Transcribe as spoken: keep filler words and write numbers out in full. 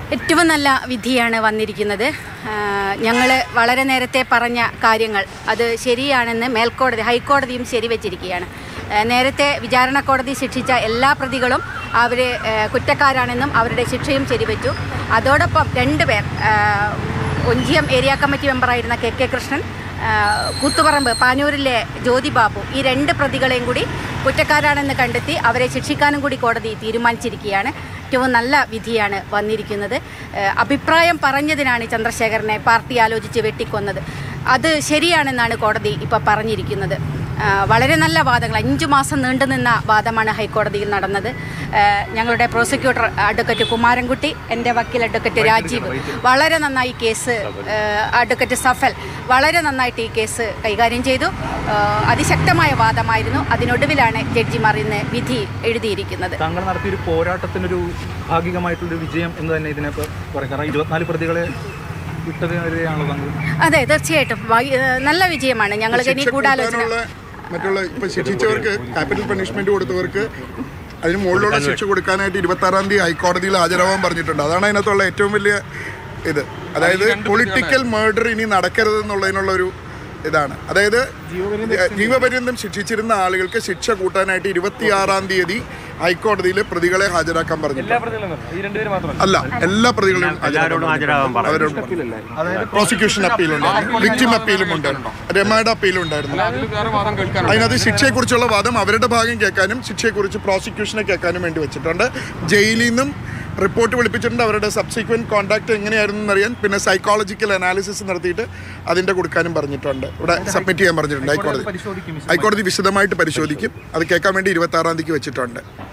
ഏറ്റവും നല്ല വിധിയാണ് വന്നിരിക്കുന്നത്. ഞങ്ങൾ വളരെ നേരത്തെ പറഞ്ഞ കാര്യങ്ങൾ അത് ശരിയാണെന്ന് മേൽക്കോടതി ഹൈക്കോടതിയും ശരിവെച്ചിരിക്കുകയാണ്. നേരത്തെ വിചാരണ കോടതി ശിക്ഷിച്ച എല്ലാ പ്രതികളും അവർ കുറ്റക്കാരാണെന്നും അവരുടെ ശിക്ഷയും ശരിവെച്ചു. അതോടൊപ്പം രണ്ട് പേർ, ഒഞ്ചിയം ഏരിയ കമ്മിറ്റി മെമ്പറായിരുന്ന കെ കെ കൃഷ്ണൻ, കൂത്തുപറമ്പ് പാനൂരിലെ ജ്യോതി ബാബു, ഈ രണ്ട് പ്രതികളെയും കൂടി കുറ്റക്കാരാണെന്ന് കണ്ടെത്തി അവരെ ശിക്ഷിക്കാനും കൂടി കോടതി തീരുമാനിച്ചിരിക്കുകയാണ്. ഏറ്റവും നല്ല വിധിയാണ് വന്നിരിക്കുന്നത്. അഭിപ്രായം പറഞ്ഞതിനാണ് ചന്ദ്രശേഖരനെ പാർട്ടി ആലോചിച്ച് വെട്ടിക്കൊന്നത്. അത് ശരിയാണെന്നാണ് കോടതി ഇപ്പോൾ പറഞ്ഞിരിക്കുന്നത്. വളരെ നല്ല വാദങ്ങൾ, അഞ്ചു മാസം നീണ്ടുനിന്ന വാദമാണ് ഹൈക്കോടതിയിൽ നടന്നത്. ഞങ്ങളുടെ പ്രോസിക്യൂട്ടർ അഡ്വക്കേറ്റ് കുമാരൻകുട്ടി, എൻ്റെ വക്കീൽ അഡ്വക്കേറ്റ് രാജീവ് വളരെ നന്നായി കേസ്, അഡ്വക്കേറ്റ് സഫൽ വളരെ നന്നായിട്ട് ഈ കേസ് കൈകാര്യം ചെയ്തു. അതിശക്തമായ വാദമായിരുന്നു. അതിനൊടുവിലാണ് ജഡ്ജിമാർ ഇന്ന് വിധി എഴുതിയിരിക്കുന്നത്. താങ്കൾ നടത്തിയൊരു പോരാട്ടത്തിനൊരു ഭാഗികമായിട്ടുള്ളൊരു വിജയം എന്ന് തന്നെ ഇതിനെ പറയാം. കാരണം ഇരുപത്തിനാല് പ്രതികളെ അതെ, തീർച്ചയായിട്ടും നല്ല വിജയമാണ്. ഞങ്ങൾ ഇനി ഗൂഢാലോചന മറ്റുള്ള ഇപ്പൊ ശിക്ഷിച്ചവർക്ക് ക്യാപിറ്റൽ പണിഷ്മെന്റ് കൊടുത്തവർക്ക് അതിന് മുകളിലുള്ള ശിക്ഷ കൊടുക്കാനായിട്ട് ഇരുപത്തി ആറാം തീയതി ഹൈക്കോടതിയിൽ ഹാജരാവാൻ പറഞ്ഞിട്ടുണ്ട്. അതാണ് അതിനകത്തുള്ള ഏറ്റവും വലിയ ഇത്. അതായത് പൊളിറ്റിക്കൽ മർഡർ ഇനി നടക്കരുതെന്നുള്ളതിനുള്ള ഒരു ഇതാണ്. അതായത് ജീവപര്യന്തം ശിക്ഷിച്ചിരുന്ന ആളുകൾക്ക് ശിക്ഷ കൂട്ടാനായിട്ട് ഇരുപത്തിയാറാം തീയതി ഹൈക്കോടതിയിൽ പ്രതികളെ ഹാജരാക്കാൻ പറഞ്ഞിട്ടുണ്ട്. അല്ല, എല്ലാ പ്രതികളും പ്രോസിക്യൂഷൻ അപ്പീലുണ്ട്, വിക്ടിം അപ്പീലും ഉണ്ട്, രമയുടെ അപ്പീലും ഉണ്ടായിരുന്നു. അതിനകത്ത് ശിക്ഷയെക്കുറിച്ചുള്ള വാദം അവരുടെ ഭാഗം കേൾക്കാനും ശിക്ഷയെക്കുറിച്ച് പ്രോസിക്യൂഷനെ കേൾക്കാനും വേണ്ടി വെച്ചിട്ടുണ്ട്. ജയിലിൽ നിന്നും റിപ്പോർട്ട് വിളിപ്പിച്ചിട്ടുണ്ട്. അവരുടെ സബ്സിക്വൻറ്റ് കോൺടാക്ട് എങ്ങനെയായിരുന്നു എന്നറിയാൻ, പിന്നെ സൈക്കോളജിക്കൽ അനാലിസിസ് നടത്തിയിട്ട് അതിൻ്റെ കൊടുക്കാനും പറഞ്ഞിട്ടുണ്ട്. ഇവിടെ സബ്മിറ്റ് ചെയ്യാൻ പറഞ്ഞിട്ടുണ്ട് ഹൈക്കോടതി. ഹൈക്കോടതി വിശദമായിട്ട് പരിശോധിക്കും. അത് കേൾക്കാൻ വേണ്ടി ഇരുപത്തി ആറാം തീയതിക്ക് വെച്ചിട്ടുണ്ട്.